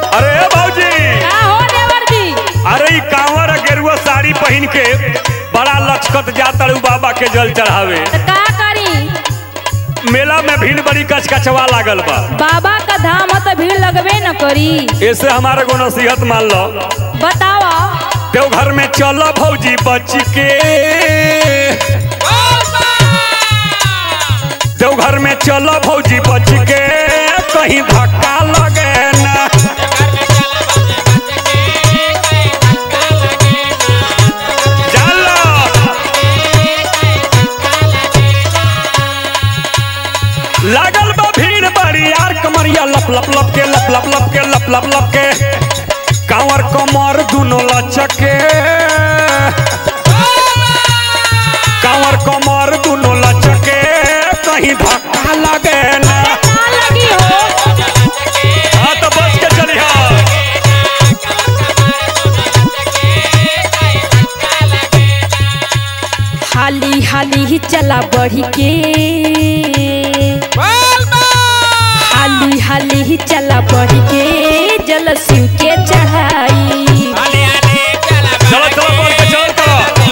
अरे भाऊजी का हो देवर जी? अरे ई कांवर गेरुआ साड़ी पहन के बड़ा लचकत जाता बाबा के जल चढ़ावे। तो का करी? मेला में भीड़ बड़ी कचकचवा लागल बा। बाबा का धाम है तो भीड़ लगबे न करी। ऐसे हमारे को नसीहत मान लो। बतावा। देवघर में चलो भौजी बच के, देवघर में चलो भौजी बच के, कहीं धक्का लगे ना। लागल बा भीड़ बड़ी यार, कमरिया लप लप लप के लप लप लप के लप लप लप के, कांवर कमर दोनों लचके, कांवर कमर दोनों लचके, कहीं धक्का लगे ना। लगी हो। हाँ तो बच के चली। हाली हाली ही चला बढ़ी के, हाली हाली ही चला बढ़ी के, जल शिव के चढ़ाई। चलो चलो बोल के चल तो।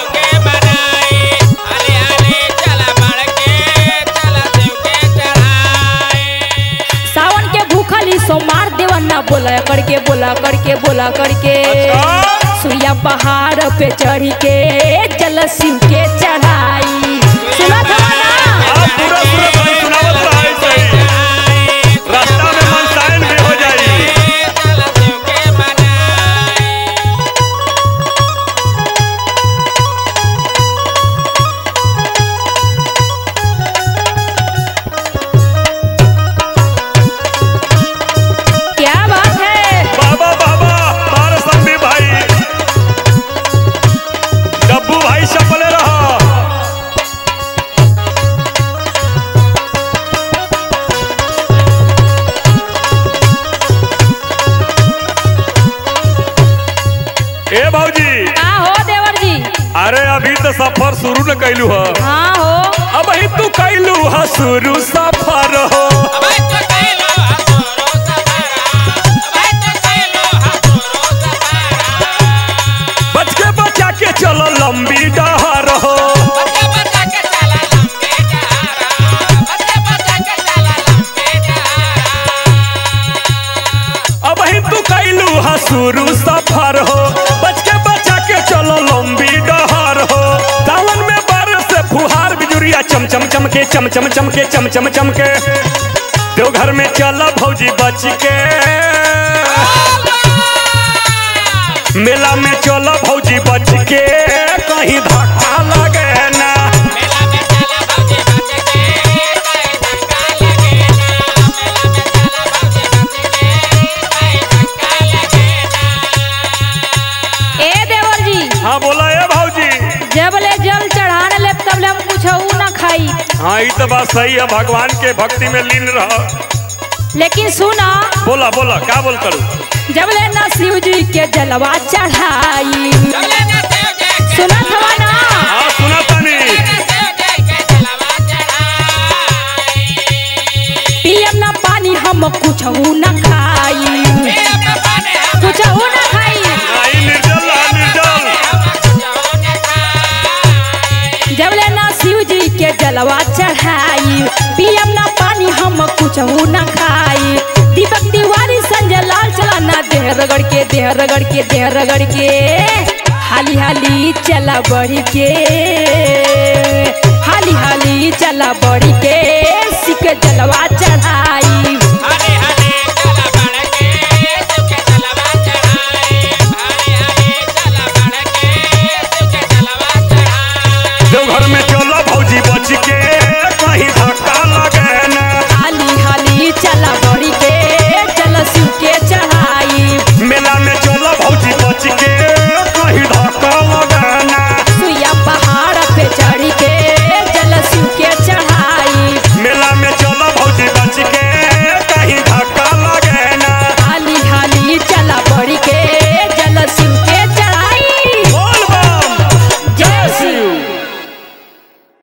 सावन के भूखल ही सोमार देवन्ना बोला करके बोला करके बोला करके, सुइया पहाड़ पे चढ़ के जल शिव के चढ़ाई। सुना था ना? पूरा पूरा भाई सुनावत रहा है सही। रास्ता में मनसाइन भी हो जाई। क्या बात है? बाबा बाबा बार संबी भाई, डब्बू भाई चपले रहा। ए भौजी। का हो देवर जी? अरे अभी तो सफर शुरू न कैलू है। हाँ हो। अब ही तू कैलू है शुरू सफर हो। बच के बचा के चलो लंबी डहर हो। अब ही तू कैलू है शुरू सफर हो। बच के बचा के चलो लंबी डहर हो। सावन में बारिश से फुहार बिजुरिया चम चम चमके चम चम चमके चम चम चमके। देवघर में चलो भौजी बच के, मेला में चलो भौजी बच के, कहीं धक्का लगे ना। ए देवर जी। हाँ बोला ए भौजी। जब ले जल चढ़ाने ले तब ले हम कुछ ना खाई। हाँ ये तो बात सही है, भगवान के भक्ति में लीन रहो। लेकिन सुना। बोला बोला क्या बोल करूँ। जब ले ना शिव जी के जलवा चढ़ाई। सुना था ना? हाँ सुना तानी। पियम ना पानी हम कुछ ना खाई, कुछ ना खाई। निर्जल रहा निर्जल। जब ले ना शिव जी के जलवा चढ़ाई, पियम ना पानी हम कुछ ना खाई। दीपक तिवारी संजय लाल चला ना, देह रगड़ के देह रगड़ के देह रगड़ के, हाली हाली चला बढ़ी के, हाली हाली चला बढ़ी के, सिक जलवा चढ़ाई।